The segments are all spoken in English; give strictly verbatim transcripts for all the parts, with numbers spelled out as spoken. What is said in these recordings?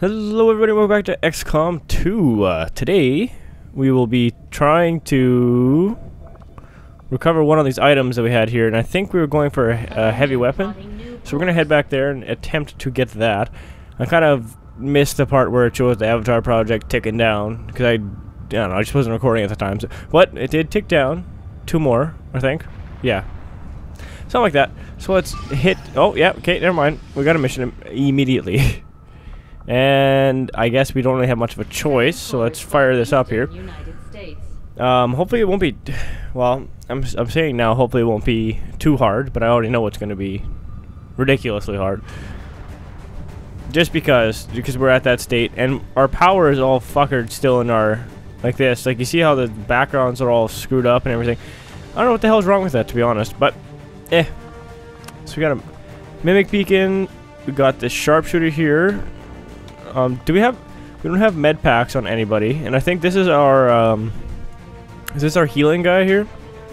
Hello everybody, welcome back to X COM two. Uh, today, we will be trying to recover one of these items that we had here, and I think we were going for a, a heavy weapon. So we're going to head back there and attempt to get that. I kind of missed the part where it shows the Avatar project ticking down, because I, I don't know, I just wasn't recording at the time. So, but it did tick down. Two more, I think. Yeah. Something like that. So let's hit, oh yeah, okay, never mind. We got a mission immediately. And I guess we don't really have much of a choice, so let's fire this up here. Um, hopefully it won't be, well, I'm, I'm saying now hopefully it won't be too hard, but I already know it's going to be ridiculously hard. Just because, because we're at that state, and our power is all fuckered still in our, like this. Like, you see how the backgrounds are all screwed up and everything. I don't know what the hell's wrong with that, to be honest, but, eh. So we got a mimic beacon, we got the sharpshooter here. Um, do we have... We don't have med packs on anybody, and I think this is our, um... Is this our healing guy here?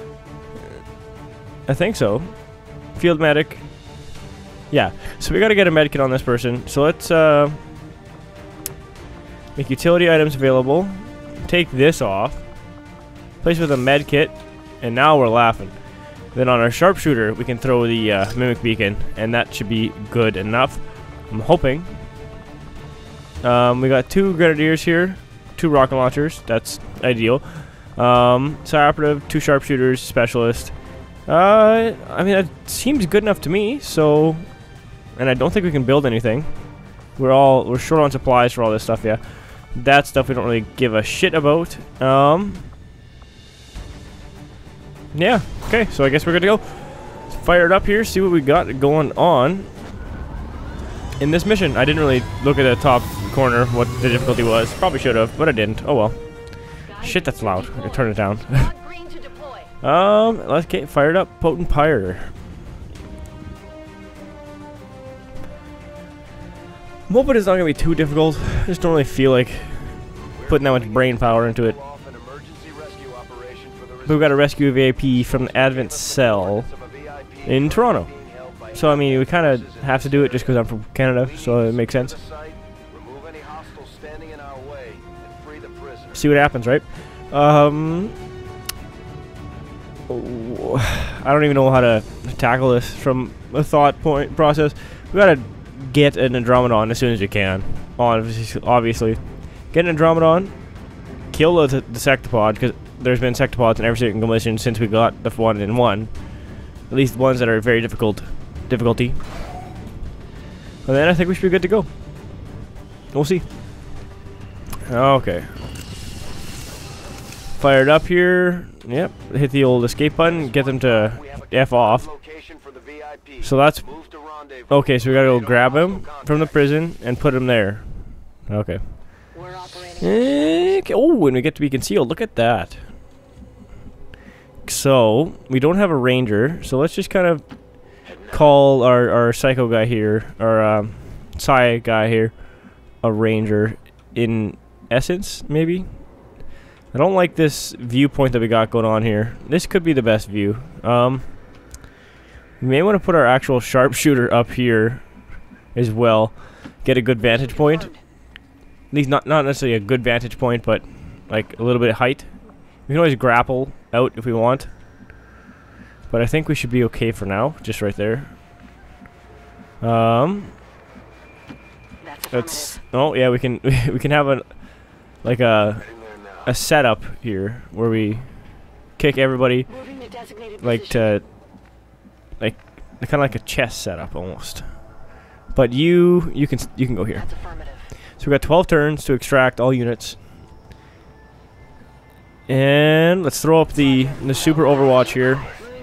I think so. Field medic. Yeah, so we gotta get a med kit on this person. So let's, uh... make utility items available. Take this off. Place with a med kit, and now we're laughing. Then on our sharpshooter, we can throw the, uh, mimic beacon, and that should be good enough. I'm hoping. Um, we got two grenadiers here, two rocket launchers. That's ideal. Um, Psi operative, two sharpshooters, specialist. Uh, I mean, that seems good enough to me. So, and I don't think we can build anything. We're all we're short on supplies for all this stuff. Yeah, that stuff we don't really give a shit about. Um, yeah. Okay, so I guess we're good to go. Let's fire it up here. See what we got going on in this mission. I didn't really look at the top corner what the difficulty was. Probably should have, but I didn't. Oh well. Shit, that's loud. I turn it down. um, let's get fired up. Potent Pyre. I'm hoping it's not gonna be too difficult. I just don't really feel like putting that much brain power into it. We've got a rescue V I P from the Advent Cell in Toronto. So, I mean, we kind of have to do it just because I'm from Canada, so it makes sense. See what happens, right? Um, I don't even know how to tackle this from a thought point process. We gotta get an Andromedon as soon as you can. Obviously. Get an Andromedon, kill the, the Sectopod, because there's been Sectopods in every single mission since we got the one in one. At least ones that are very difficult. Difficulty. And then I think we should be good to go. We'll see. Okay. Fired up here. Yep. Hit the old escape button. Get them to F off. So that's... Okay, so we gotta go grab him from the prison and put him there. Okay. Okay. Oh, and we get to be concealed. Look at that. So, we don't have a ranger, so let's just kind of call our, our psycho guy here, our um, psi guy here, a ranger in essence, maybe? I don't like this viewpoint that we got going on here. This could be the best view. Um, we may want to put our actual sharpshooter up here as well. Get a good vantage point. At least not, not necessarily a good vantage point, but like a little bit of height. We can always grapple out if we want. But I think we should be okay for now, just right there. Um, let's. Oh yeah, we can we can have a like a a setup here where we kick everybody like to like kind of like a chess setup almost. But you you can you can go here. So we got twelve turns to extract all units. And let's throw up the the super Overwatch here.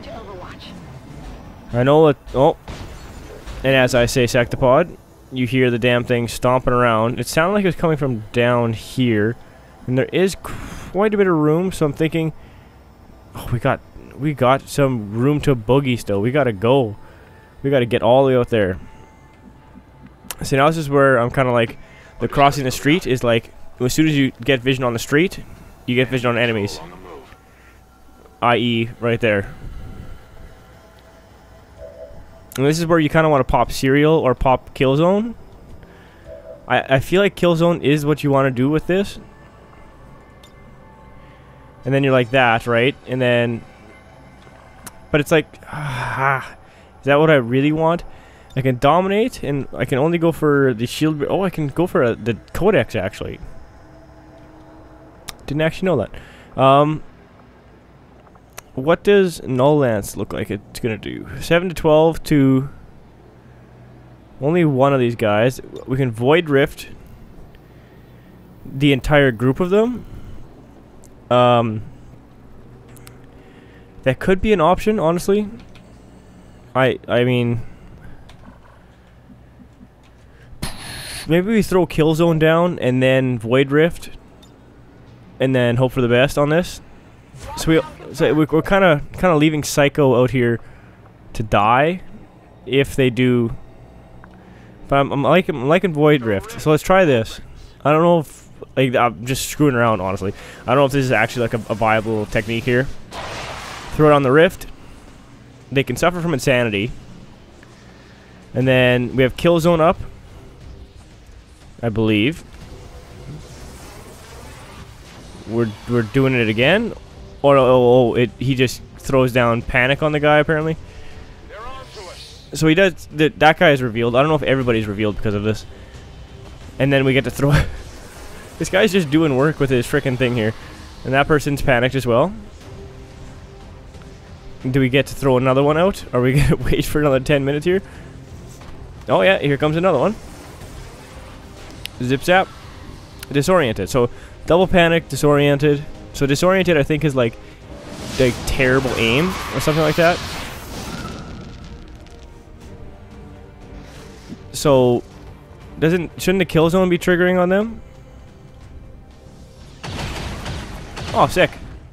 I know that. Oh, and as I say, Sectopod, you hear the damn thing stomping around. It sounded like it was coming from down here, and there is quite a bit of room. So I'm thinking, oh, we got we got some room to boogie still. We gotta go. We gotta get all the way out there. So now this is where I'm kind of like, the crossing the street is like, as soon as you get vision on the street, you get vision on enemies. that is right there. And this is where you kind of want to pop Serial or pop Killzone. I, I feel like kill zone is what you want to do with this. And then you're like that, right? And then... But it's like... Ah, is that what I really want? I can dominate, and I can only go for the shield... Oh, I can go for a, the codex, actually. Didn't actually know that. Um... What does Null Lance look like it's gonna do? seven to twelve to... Only one of these guys. We can Void Rift the entire group of them. Um, that could be an option, honestly. I I mean, maybe we throw Killzone down and then Void Rift, and then hope for the best on this. So we so we're kind of kind of leaving Psycho out here to die if they do. But I'm, I'm liking I'm liking Void Rift. So let's try this. I don't know if. Like, I'm just screwing around, honestly. I don't know if this is actually like a, a viable technique here. Throw it on the Rift. They can suffer from insanity. And then we have Killzone up, I believe. We're we're doing it again. Oh, oh, oh, oh it he just throws down panic on the guy apparently. So he does. Th that guy is revealed. I don't know if everybody's revealed because of this. And then we get to throw. This guy's just doing work with his frickin' thing here. And that person's panicked as well. Do we get to throw another one out? Or are we gonna wait for another ten minutes here? Oh yeah, here comes another one. Zip zap. Disoriented. So double panic, disoriented. So disoriented I think is like like terrible aim or something like that. So doesn't shouldn't the kill zone be triggering on them? Oh, sick.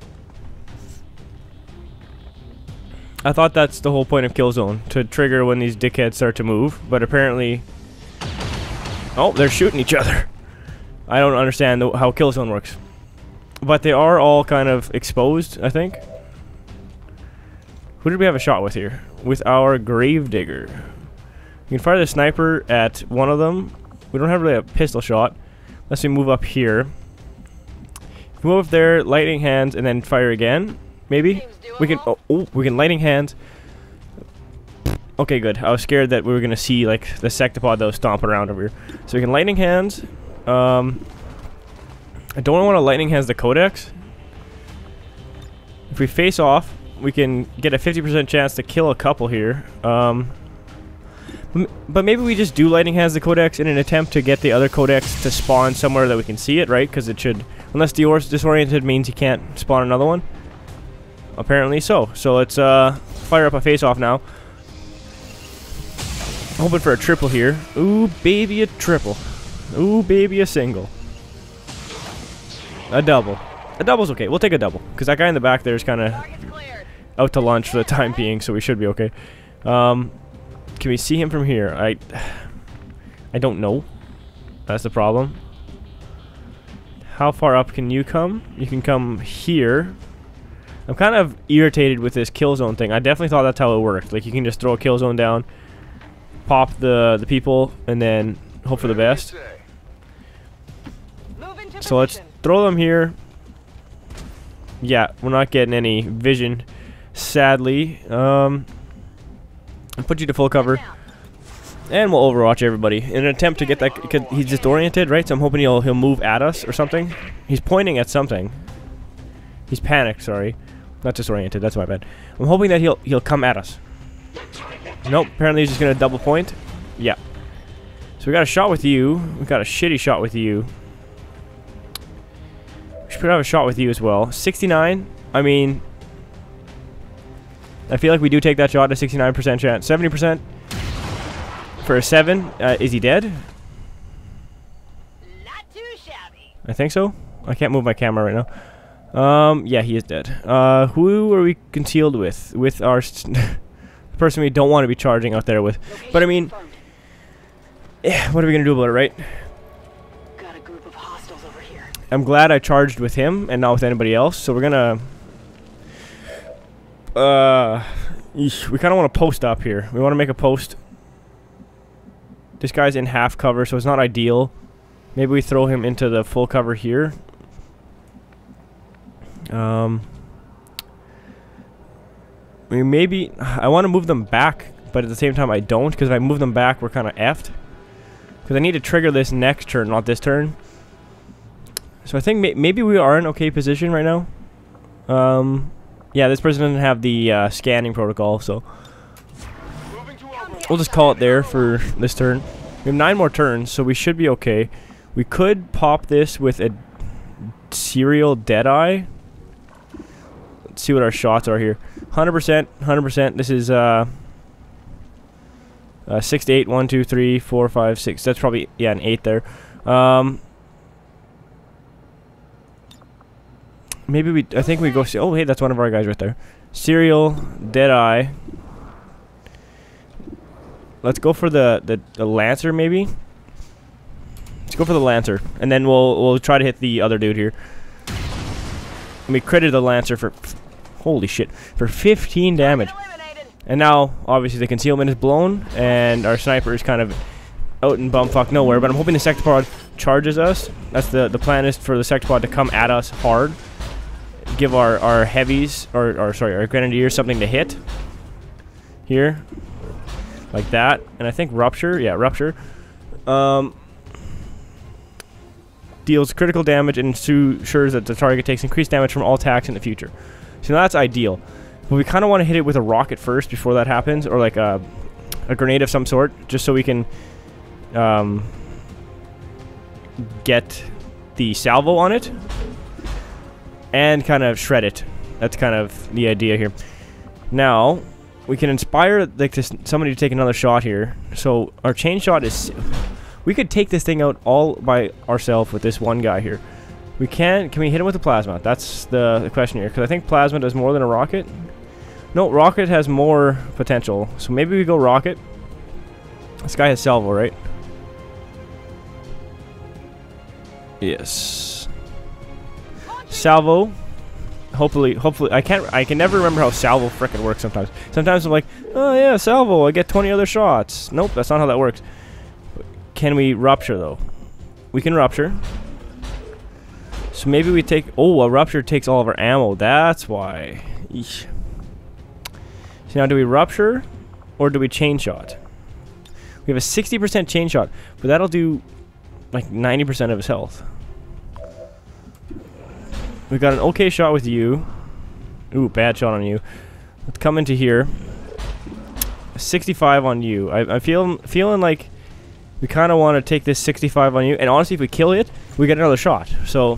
I thought that's the whole point of Killzone, to trigger when these dickheads start to move, but apparently... Oh, they're shooting each other. I don't understand the, how Killzone works. But they are all kind of exposed, I think. Who did we have a shot with here? With our Gravedigger. You can fire the sniper at one of them. We don't have really a pistol shot. Unless we move up here. Move up there, lightning hands, and then fire again. Maybe we can. Oh, oh, we can lightning hands. Okay, good. I was scared that we were gonna see like the sectopod that was stomping around over here. So we can lightning hands. Um, I don't want to lightning hands the codex. If we face off, we can get a fifty percent chance to kill a couple here. Um, but maybe we just do lightning hands the codex in an attempt to get the other codex to spawn somewhere that we can see it, right? Because it should. Unless disoriented means you can't spawn another one. Apparently so. So let's uh, fire up a face-off now. Hoping for a triple here. Ooh, baby, a triple. Ooh, baby, a single. A double. A double's okay. We'll take a double. Because that guy in the back there is kind of out to lunch for the time being, so we should be okay. Um, can we see him from here? I, I don't know. That's the problem. How far up can you come? You can come here. I'm kind of irritated with this kill zone thing. I definitely thought that's how it worked. Like you can just throw a kill zone down, pop the the people, and then hope for the best. So let's throw them here. Yeah, we're not getting any vision, sadly. Um, I'll put you to full cover. And we'll overwatch everybody in an attempt to get that. Cause he's disoriented, right? So I'm hoping he'll he'll move at us or something. He's pointing at something. He's panicked. Sorry, not disoriented. That's my bad. I'm hoping that he'll he'll come at us. Nope. Apparently he's just gonna double point. Yeah. So we got a shot with you. We got a shitty shot with you. We should have a shot with you as well. sixty-nine. I mean, I feel like we do take that shot. A sixty-nine percent chance. seventy percent. For a seven, uh, is he dead? Not too shabby. I think so. I can't move my camera right now. Um, yeah, he is dead. Uh, who are we concealed with? With our st the person we don't want to be charging out there with. But I mean, eh, what are we gonna do about it, right? Got a group of hostiles over here. I'm glad I charged with him and not with anybody else. So we're gonna. Uh, eesh, we kind of want to post up here. We want to make a post. This guy's in half cover, so it's not ideal. Maybe we throw him into the full cover here. Um, we maybe I want to move them back, but at the same time I don't, because if I move them back, we're kind of effed. Because I need to trigger this next turn, not this turn. So I think may maybe we are in okay position right now. Um, yeah, this person doesn't have the uh, scanning protocol, so we'll just call it there for this turn. We have nine more turns, so we should be okay. We could pop this with a serial Deadeye. Let's see what our shots are here. one hundred percent, one hundred percent. This is uh, uh, six to eight. one, two, three, four, five, six. That's probably, yeah, an eight there. Um, maybe we, I think we go see, oh, hey, that's one of our guys right there. Serial Deadeye. Let's go for the, the, the Lancer, maybe. Let's go for the Lancer, and then we'll we'll try to hit the other dude here. And we critted the Lancer for, holy shit, for fifteen damage. And now, obviously, the concealment is blown, and our sniper is kind of out in bumfuck nowhere. But I'm hoping the Sectopod charges us. That's the the plan, is for the Sectopod to come at us hard, give our our heavies, or or sorry, our grenadiers something to hit. Here, like that, and I think rupture, yeah, rupture. Um. Deals critical damage and ensures that the target takes increased damage from all attacks in the future. So that's ideal. But we kind of want to hit it with a rocket first before that happens, or like a, a grenade of some sort, just so we can um, get the salvo on it and kind of shred it. That's kind of the idea here. Now, we can inspire like this, somebody to take another shot here. So our chain shot is... We could take this thing out all by ourselves with this one guy here. We can... Can we hit him with a plasma? That's the, the question here. Because I think plasma does more than a rocket. No, rocket has more potential. So maybe we go rocket. This guy has salvo, right? Yes. Salvo. Hopefully, hopefully... I can't... I can never remember how salvo frickin' works sometimes. Sometimes I'm like, oh yeah, salvo. I get twenty other shots. Nope, that's not how that works. Can we rupture, though? We can rupture. So maybe we take... Oh, a rupture takes all of our ammo. That's why. Eesh. So now do we rupture, or do we chain shot? We have a sixty percent chain shot, but that'll do like ninety percent of his health. We got an okay shot with you. Ooh, bad shot on you. Let's come into here. sixty-five on you. I, I feel feeling like... We kind of want to take this sixty-five on you, and honestly, if we kill it, we get another shot. So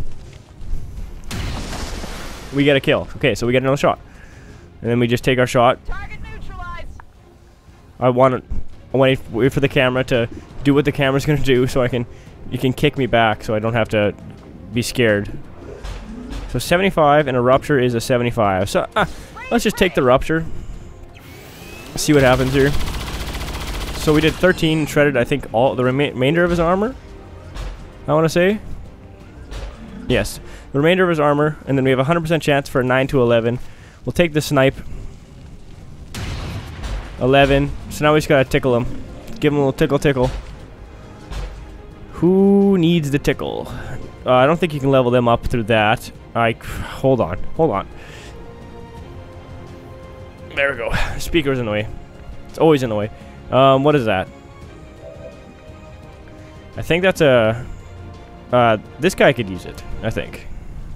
we get a kill. Okay, so we get another shot, and then we just take our shot. Target neutralized. I want to I wait, wait for the camera to do what the camera's gonna do, so I can you can kick me back, so I don't have to be scared. So seventy-five, and a rupture is a seventy-five. So uh, let's just take the rupture. See what happens here. So we did thirteen, shredded, I think, all the rema remainder of his armor. I want to say. Yes, the remainder of his armor, and then we have a one hundred percent chance for a nine to eleven. We'll take the snipe. eleven. So now we just gotta tickle him. Give him a little tickle, tickle. Who needs the tickle? Uh, I don't think you can level them up through that. I hold on, hold on. There we go. Speaker's in the way. It's always in the way. Um, what is that? I think that's a... Uh, this guy could use it, I think.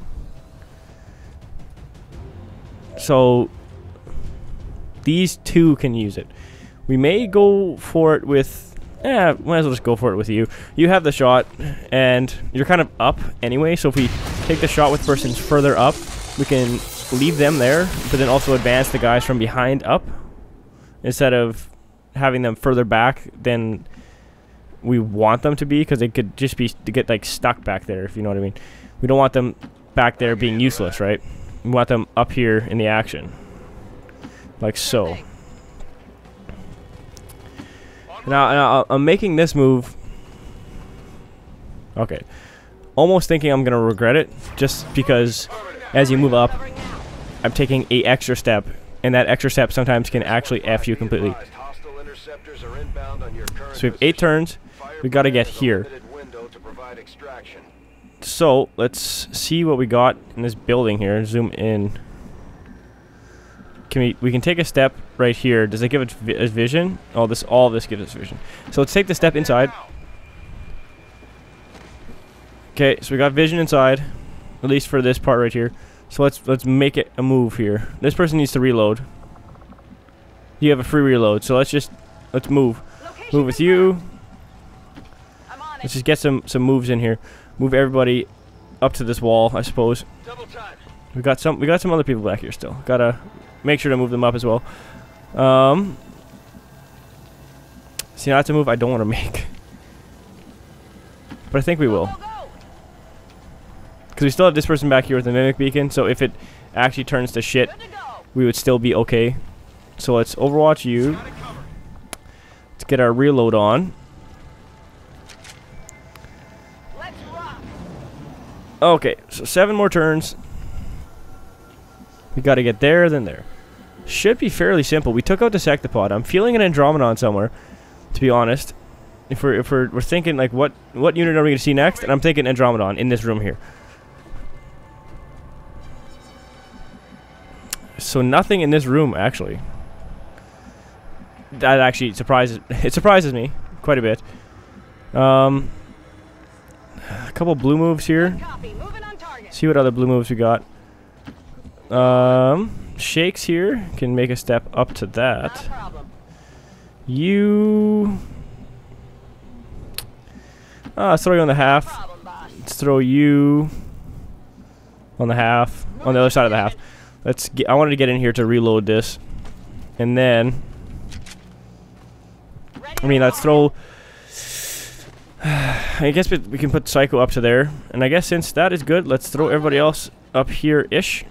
So, these two can use it. We may go for it with... Eh, might as well just go for it with you. You have the shot, and you're kind of up anyway, so if we take the shot with persons further up, we can leave them there, but then also advance the guys from behind up, instead of having them further back than we want them to be, because they could just be to get like stuck back there, if you know what I mean. We don't want them back there being useless, right? We want them up here in the action, like so. Now, now I'm making this move. Okay, almost thinking I'm gonna regret it, just because as you move up, I'm taking a extra step, and that extra step sometimes can actually F you completely. So we have eight turns. We got to get here. Provide extraction. So let's see what we got in this building here. Zoom in. Can we? We can take a step right here. Does it give us vi vision? Oh, this all of this gives us vision. So let's take the step inside. Okay, so we got vision inside, at least for this part right here. So let's let's make it a move here. This person needs to reload. You have a free reload, so let's just let's move. Location Move with you. I'm on Let's it. just get some some moves in here. Move everybody up to this wall, I suppose. Double time. We got some we got some other people back here still. Gotta make sure to move them up as well. Um See, that's a move I don't want to make. But I think we will. Go, go, go. Because we still have this person back here with the mimic beacon, so if it actually turns to shit, Good to go. we would still be okay. So let's overwatch you. Got it covered. Let's get our reload on. Let's rock. Okay, so seven more turns. We gotta get there, then there. Should be fairly simple. We took out the sectopod. I'm feeling an Andromedon somewhere, to be honest. If we're if we're we're thinking like what what unit are we gonna see next, and I'm thinking Andromedon in this room here. So nothing in this room actually. That actually surprises it surprises me quite a bit. Um, a couple blue moves here. Copy. Moving on target. See what other blue moves we got. Um, Shakes here can make a step up to Not a that. problem. You. Ah, let's throw you on the half. Problem, boss. Let's throw you on the half, on the other side of the half. Let's get. I wanted to get in here to reload this, and then. Ready I mean, to let's rock. throw. I guess we, we can put Psycho up to there, and I guess since that is good, let's throw everybody else up here-ish.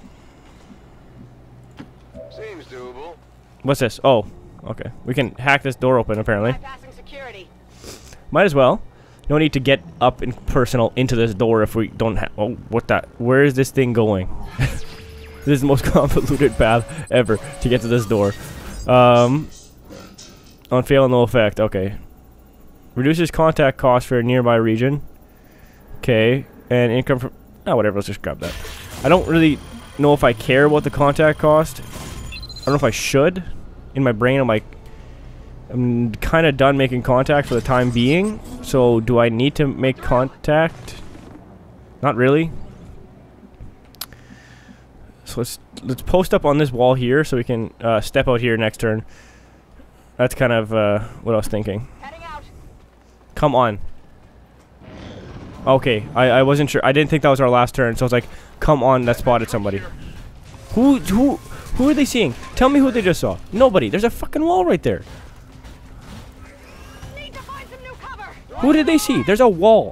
Seems doable. What's this? Oh, okay. We can hack this door open apparently. Bypassing security. Might as well. No need to get up and personal into this door if we don't have. Oh, what that? Where is this thing going? This is the most convoluted path ever to get to this door. Um, on fail, no effect. Okay. Reduces contact cost for a nearby region. Okay. And income from. Oh, whatever. Let's just grab that. I don't really know if I care about the contact cost. I don't know if I should. In my brain, I'm like, I'm kind of done making contact for the time being. So, do I need to make contact? Not really. So let's let's post up on this wall here so we can uh, step out here next turn. That's kind of uh, what I was thinking. Heading out. Come on. Okay, I, I wasn't sure. I didn't think that was our last turn, so I was like, come on, that spotted somebody. Who who who are they seeing? Tell me who they just saw. Nobody. There's a fucking wall right there. Need to find some new cover. Who did they see? There's a wall.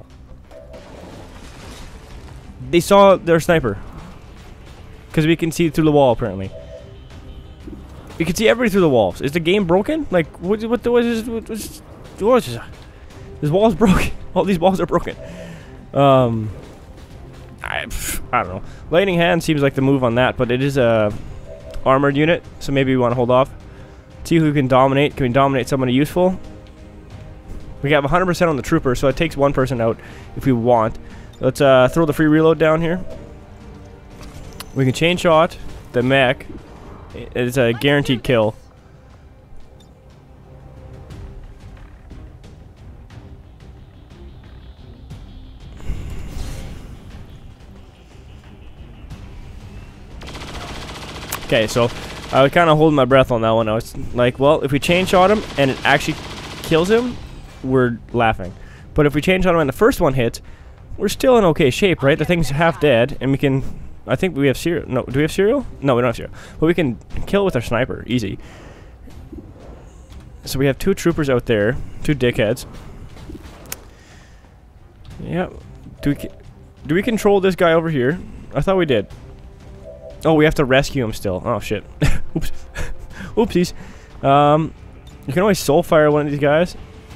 They saw their sniper. Because we can see through the wall, apparently. We can see everybody through the walls. Is the game broken? Like, what, what, what is this? What, what's, what is this? This wall's broken. All these walls are broken. Um, I, pff, I don't know. Lightning Hand seems like the move on that, but it is a armored unit, so maybe we want to hold off. See who can dominate. Can we dominate somebody useful? We have one hundred percent on the trooper, so it takes one person out if we want. Let's uh, throw the free reload down here. We can chain shot the mech. It's a guaranteed kill. Okay, so I was kind of holding my breath on that one. I was like, well, if we chain shot him and it actually kills him, we're laughing. But if we chain shot him and the first one hits, we're still in okay shape, right? The thing's half dead, and we can. I think we have serial. No, do we have serial? No, we don't have serial. But we can kill with our sniper, easy. So we have two troopers out there, two dickheads. Yeah. Do we do we control this guy over here? I thought we did. Oh, we have to rescue him still. Oh shit. Oops. Oopsies. Um, you can always soul fire one of these guys.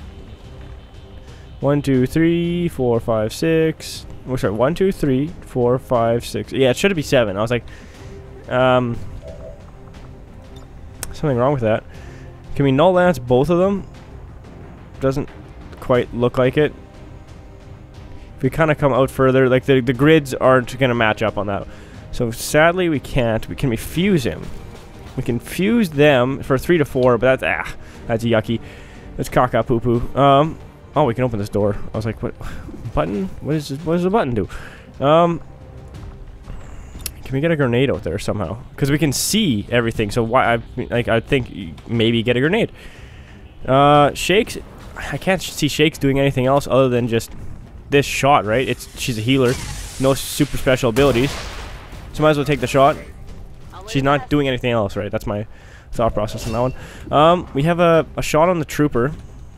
One, two, three, four, five, six. Oh, sorry. One, two, three, four, five, six. Yeah, it should be seven. I was like, um, something wrong with that. Can we null lance both of them? Doesn't quite look like it. If we kind of come out further, like the, the grids aren't going to match up on that. So sadly we can't. We can we fuse him. We can fuse them for three to four, but that's ah, that's yucky. That's caca poo poo. Um, oh, we can open this door. I was like, what button? What is this, what does the button do? Um, can we get a grenade out there somehow? Because we can see everything. So why? I like I think maybe get a grenade. Uh, Shakes. I can't see Shakes doing anything else other than just this shot, right? It's she's a healer, no super special abilities. So might as well take the shot. She's not doing anything else, right? That's my thought process on that one. Um, we have a, a shot on the trooper.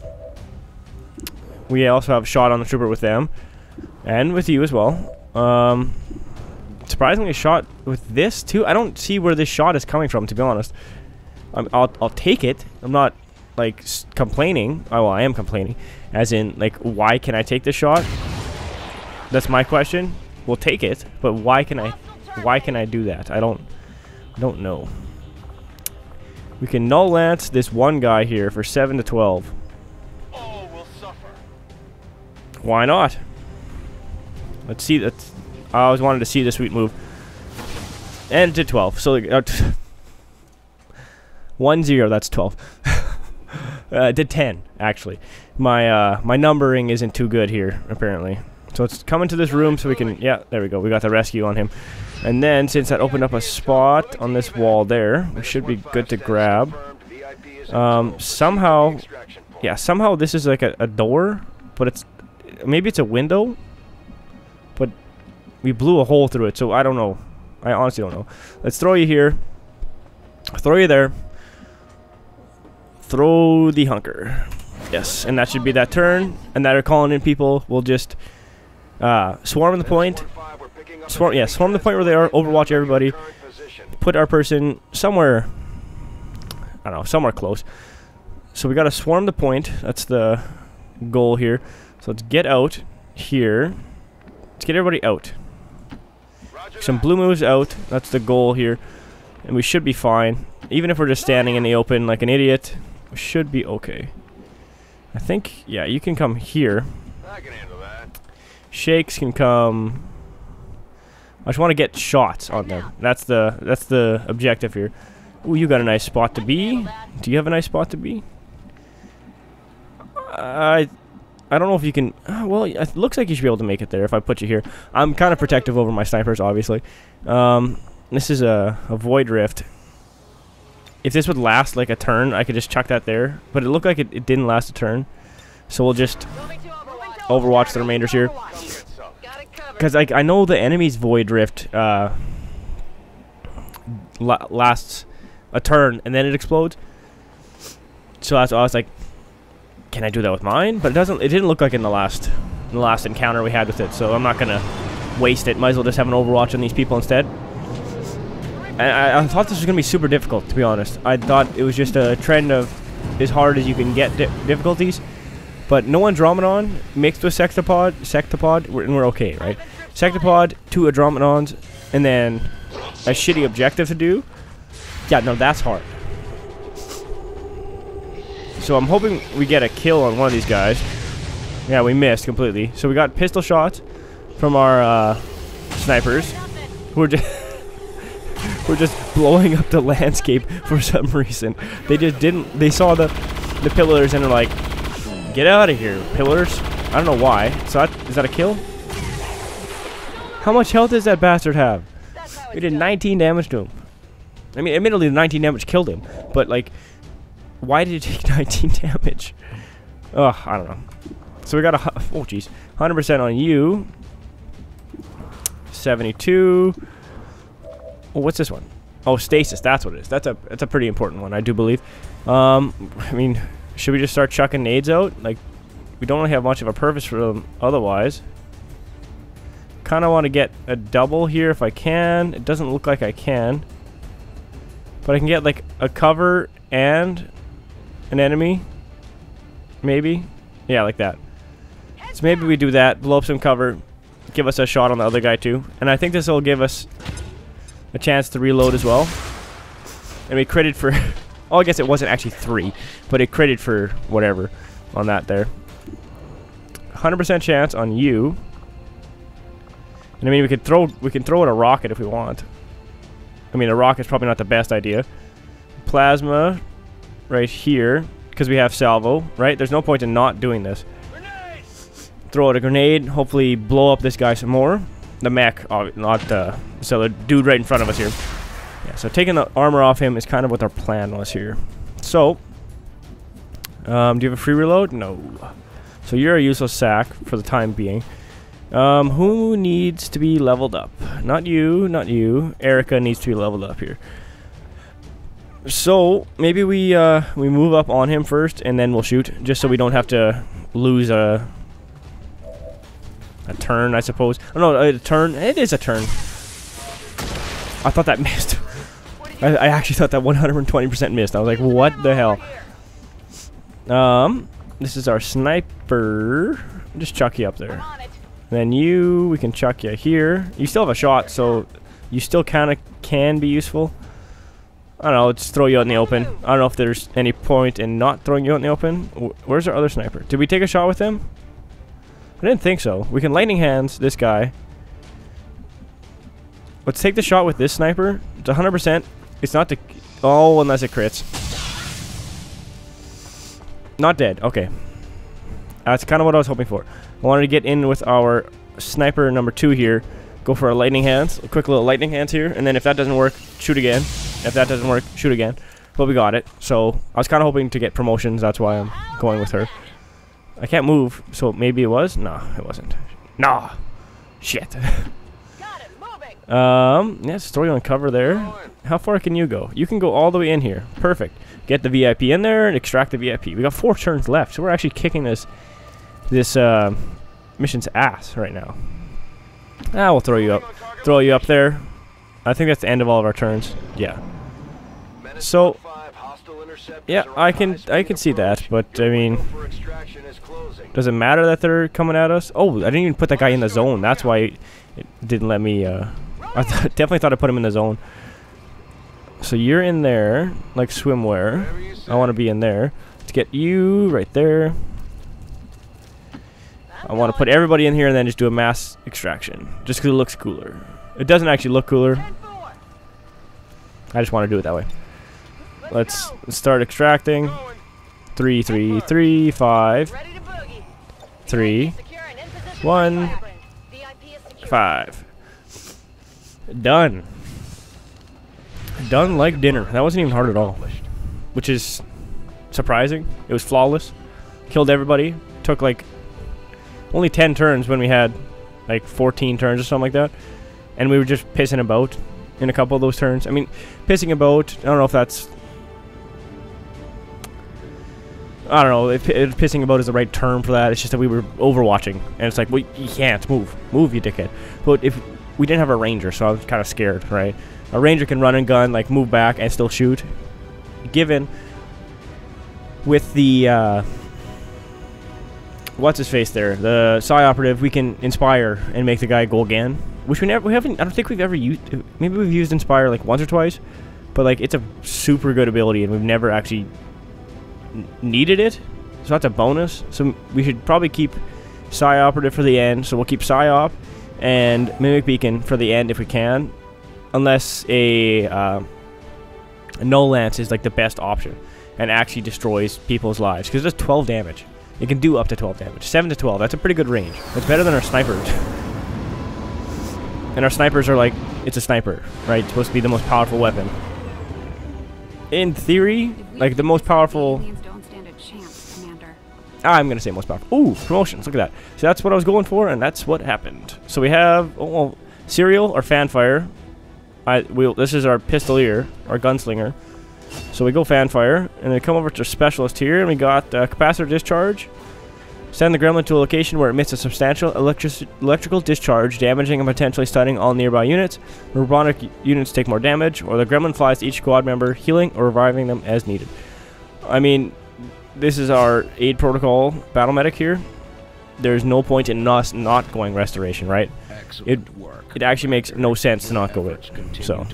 We also have a shot on the trooper with them, and with you as well. Um, surprisingly, a shot with this too. I don't see where this shot is coming from, to be honest. I'm, I'll I'll take it. I'm not like s complaining. Oh, well, I am complaining, as in like, why can I take this shot? That's my question. We'll take it, but why can I? Why can I do that? I don't. I don't know. We can null lance this one guy here for seven to twelve. All will suffer. Why not? Let's see that. I always wanted to see the sweet move. And it did twelve. So uh, one zero. That's twelve. uh, it did ten actually. My uh, my numbering isn't too good here apparently. So let's come into this room so we can. Yeah, there we go. We got the rescue on him. And then, since that opened up a spot on this wall there, we should be good to grab. Um, somehow, yeah, somehow this is like a, a door, but it's, maybe it's a window, but we blew a hole through it, so I don't know. I honestly don't know. Let's throw you here. Throw you there. Throw the hunker. Yes, and that should be that turn, and that are calling in people. We'll just uh, swarm the point. Swarm, yeah, swarm the point where they are, overwatch everybody, put our person somewhere, I don't know, somewhere close. So we gotta swarm the point, that's the goal here. So let's get out here, let's get everybody out. Some blue moves out, that's the goal here, and we should be fine. Even if we're just standing in the open like an idiot, we should be okay. I think, yeah, you can come here. I can handle that. Shakes can come. I just want to get shots on them. That's the that's the objective here. Ooh, you got a nice spot to be. Do you have a nice spot to be? I I don't know if you can. Uh, well, it looks like you should be able to make it there if I put you here. I'm kind of protective over my snipers, obviously. Um, this is a, a void rift. If this would last like a turn, I could just chuck that there. But it looked like it, it didn't last a turn, so we'll just overwatch the remainders here. Because like I know the enemy's void rift uh, la lasts a turn and then it explodes. So that's why I was like, can I do that with mine? But it doesn't. It didn't look like in the last in the last encounter we had with it. So I'm not gonna waste it. Might as well just have an overwatch on these people instead. And I, I thought this was gonna be super difficult, to be honest. I thought it was just a trend of as hard as you can get di difficulties. But no Andromedon mixed with Sectopod, Sectopod, we're, and we're okay, right? Sectopod, two Andromedons, and then a shitty objective to do. Yeah, no, that's hard. So I'm hoping we get a kill on one of these guys. Yeah, we missed completely. So we got pistol shots from our uh, snipers, who are just who are just blowing up the landscape for some reason. They just didn't. They saw the the pillars and they're like, get out of here, pillars. I don't know why. So that, is that a kill? How much health does that bastard have? We did nineteen damage to him. I mean, admittedly, the nineteen damage killed him. But, like, why did he take nineteen damage? Ugh, I don't know. So we got a... Oh, jeez. one hundred percent on you. seventy-two. Oh, what's this one? Oh, stasis. That's what it is. That's a, that's a pretty important one, I do believe. Um, I mean... Should we just start chucking nades out? Like, we don't really have much of a purpose for them otherwise. Kind of want to get a double here if I can. It doesn't look like I can. But I can get, like, a cover and an enemy. Maybe. Yeah, like that. So maybe we do that. Blow up some cover. Give us a shot on the other guy, too. And I think this will give us a chance to reload as well. And we critted for... Oh, I guess it wasn't actually three, but it critted for whatever on that there. one hundred percent chance on you. And I mean, we could throw we can throw it a rocket if we want. I mean, a rocket's probably not the best idea. Plasma right here, because we have salvo, right? There's no point in not doing this. Grenade! Throw out a grenade, hopefully blow up this guy some more. The mech, oh, not the so the dude right in front of us here. Yeah, so taking the armor off him is kind of what our plan was here. So, um, do you have a free reload? No. So you're a useless sack for the time being. Um, who needs to be leveled up? Not you, not you. Erica needs to be leveled up here. So maybe we uh, we move up on him first, and then we'll shoot, just so we don't have to lose a a turn, I suppose. Oh no, a turn. It is a turn. I thought that missed. I, I actually thought that one hundred twenty percent missed. I was like, what the hell? Um, this is our sniper. Just chuck you up there. Then you, we can chuck you here. You still have a shot, so you still kind of can be useful. I don't know, let's throw you out in the open. I don't know if there's any point in not throwing you out in the open. Where's our other sniper? Did we take a shot with him? I didn't think so. We can lightning hands this guy. Let's take the shot with this sniper. It's one hundred percent. It's not the... Oh, unless it crits. Not dead. Okay. That's kind of what I was hoping for. I wanted to get in with our sniper number two here. Go for a lightning hands. A quick little lightning hands here. And then if that doesn't work, shoot again. If that doesn't work, shoot again. But we got it. So I was kind of hoping to get promotions. That's why I'm going with her. I can't move. So maybe it was? No, it wasn't. Nah. Shit. Got it, moving. um, yeah, just throw you on cover there. How far can you go? You can go all the way in here. Perfect. Get the V I P in there and extract the V I P. We got four turns left. So we're actually kicking this this uh, mission's ass right now. Ah, we'll throw you up. Throw you up there. I think that's the end of all of our turns. Yeah. So, yeah, I can I can see that, but I mean, does it matter that they're coming at us? Oh, I didn't even put that guy in the zone. That's why it didn't let me. Uh, I th definitely thought I put him in the zone. So you're in there, like swimwear. I want to be in there. Let's get you right there. I want to put everybody in here and then just do a mass extraction, just because it looks cooler. It doesn't actually look cooler. I just want to do it that way. Let's start extracting. Three, three, three, five, three, one, five. Done. Done like dinner. That wasn't even hard at all, which is surprising. It was flawless. Killed everybody. Took like only ten turns when we had like fourteen turns or something like that, and we were just pissing about in a couple of those turns. I mean, pissing about, I don't know if that's, I don't know if, if pissing about is the right term for that. It's just that we were overwatching, and it's like, well, you can't move move you dickhead. But if we didn't have a ranger, so I was kind of scared, right? A ranger can run and gun, like move back and still shoot. Given with the uh, what's his face there, the Psy operative, we can inspire and make the guy go again, which we never, we haven't. I don't think we've ever used. Maybe we've used inspire like once or twice, but like it's a super good ability, and we've never actually n needed it. So that's a bonus. So we should probably keep Psy operative for the end. So we'll keep Psy op and mimic beacon for the end if we can. Unless a, uh, a no lance is like the best option and actually destroys people's lives, because it does twelve damage. It can do up to twelve damage. seven to twelve. That's a pretty good range. That's better than our snipers. And our snipers are like, it's a sniper, right? It's supposed to be the most powerful weapon. In theory, like the most powerful. Ah, I'm gonna say most powerful. Ooh, promotions. Look at that. So that's what I was going for, and that's what happened. So we have oh, well, serial or fanfire. I we this is our pistolier, our gunslinger. So we go fanfire, and then come over to specialist here, and we got uh, capacitor discharge. Send the gremlin to a location where it emits a substantial electric electrical discharge, damaging and potentially stunning all nearby units. Robotic units take more damage, or the gremlin flies to each squad member, healing or reviving them as needed. I mean, this is our aid protocol battle medic here. There's no point in us not going restoration, right? It, it actually makes no sense to not go it. So,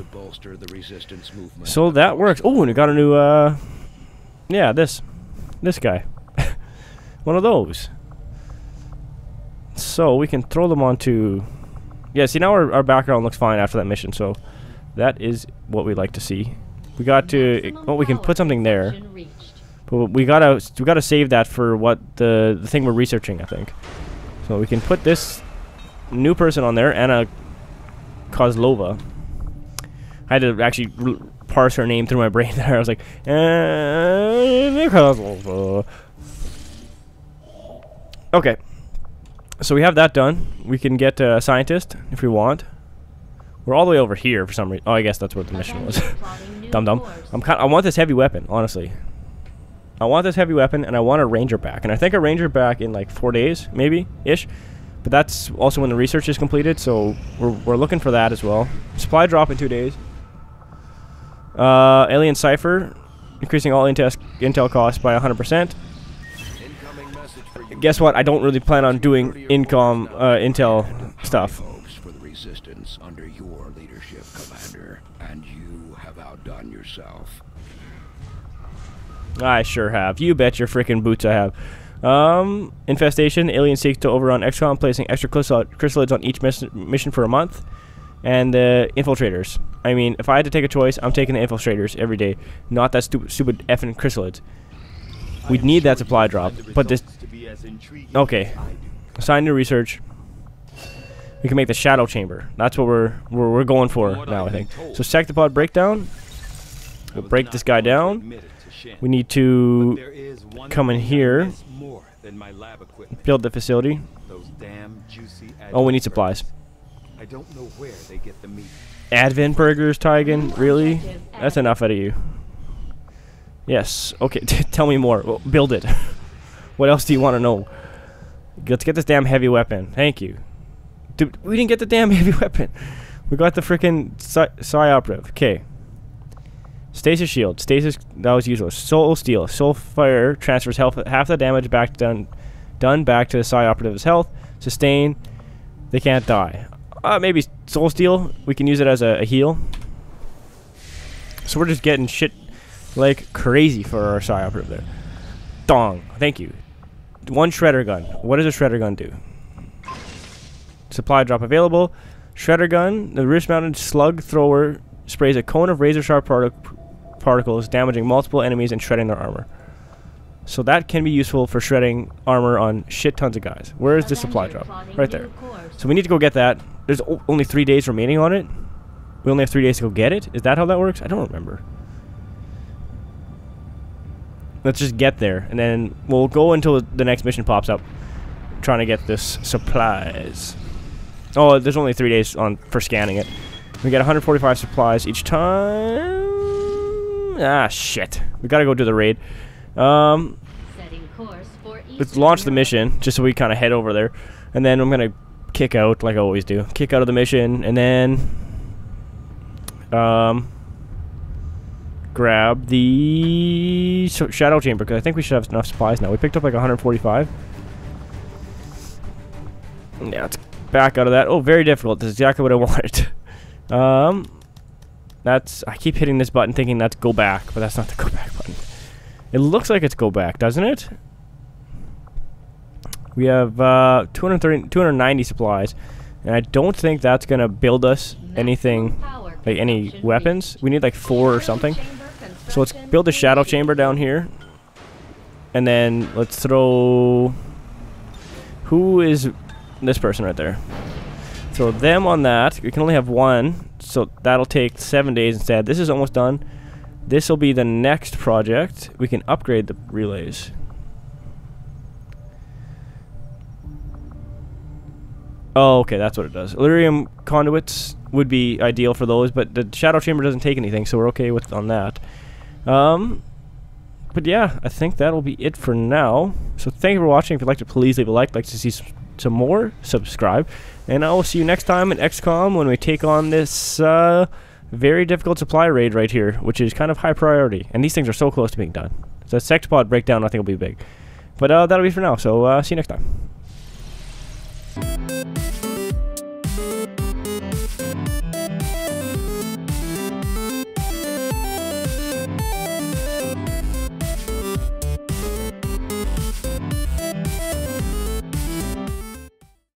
so that works. Oh, and we got a new, uh, yeah, this, this guy. One of those. So we can throw them onto Yeah, see, now our, our background looks fine after that mission, so that is what we like to see. We got to, well, we can put something there, but we gotta, we gotta save that for what the, the thing we're researching, I think. So we can put this new person on there, Anna Kozlova. I had to actually r parse her name through my brain there. I was like, Anna Kozlova. Okay. So we have that done. We can get a scientist if we want. We're all the way over here for some reason. Oh, I guess that's what the mission was. Dum dum. I'm kind. I want this heavy weapon, honestly. I want this heavy weapon, and I want a ranger back. And I think a ranger back in like four days, maybe ish. But that's also when the research is completed. So we're we're looking for that as well. Supply drop in two days. Uh, alien cipher, increasing all intel intel costs by one hundred percent. Guess what? I don't really plan on doing incom uh, intel stuff. For the resistance under your leadership, Commander, and you have outdone yourself. I sure have. You bet your freaking boots I have. Um, infestation. Alien seeks to overrun X COM, placing extra chrysalids on each miss mission for a month. And uh, infiltrators. I mean, if I had to take a choice, I'm taking the infiltrators every day, not that stupid, stupid effing chrysalids. We'd need that supply drop, but this. Okay, assign new research. We can make the shadow chamber. That's what we're we're, we're going for now, I think. So sectopod breakdown. We'll break this guy down. We need to come in here, build the facility. Oh, we need supplies. I don't know where they get the meat. Advent burgers, Tygan? Really? That's enough out of you. Yes. Okay, tell me more. Well, build it. What else do you want to know? Let's get this damn heavy weapon. Thank you. Dude, we didn't get the damn heavy weapon. We got the freaking psi operative. Okay. Stasis shield. Stasis, that was useless. Soul steel. Soul fire transfers health, half the damage back done, done back to the psi operative's health. Sustain. They can't die. Uh, maybe soul steel. We can use it as a, a heal. So we're just getting shit like crazy for our psi operative there. Dong. Thank you. One shredder gun. What does a shredder gun do? Supply drop available. Shredder gun. The wrist-mounted slug thrower sprays a cone of razor-sharp partic particles, damaging multiple enemies and shredding their armor. So that can be useful for shredding armor on shit tons of guys. Where is the supply drop? Right there. So we need to go get that. There's o only three days remaining on it. We only have three days to go get it. Is that how that works? I don't remember. Let's just get there, and then we'll go until the next mission pops up, trying to get this supplies. Oh, there's only three days on for scanning it. We get one hundred forty-five supplies each time. Ah, shit. We gotta go do the raid. Um, let's launch the mission, just so we kind of head over there. And then I'm gonna kick out, like I always do. Kick out of the mission, and then... Um... grab the shadow chamber, because I think we should have enough supplies now. We picked up like one hundred forty-five. Yeah, let's back out of that. Oh, very difficult. That's exactly what I wanted. um, that's... I keep hitting this button thinking that's go back, but that's not the go back button. It looks like it's go back, doesn't it? We have uh, two hundred thirty, two hundred ninety supplies, and I don't think that's going to build us anything, like any weapons. We need like four or something. So let's build a shadow chamber down here. And then let's throw... Who is this person right there? Throw them on that. We can only have one, so that'll take seven days instead. This is almost done. This will be the next project. We can upgrade the relays. Oh, okay, that's what it does. Illyrium conduits would be ideal for those, but the shadow chamber doesn't take anything, so we're okay with on that. Um, but yeah, I think that'll be it for now. So thank you for watching. If you'd like to, please leave a like. Like to see some, some more, subscribe, and I will see you next time in X COM when we take on this uh, very difficult supply raid right here, which is kind of high priority. And these things are so close to being done. So sectopod breakdown, I think, will be big. But uh, that'll be for now. So uh, see you next time.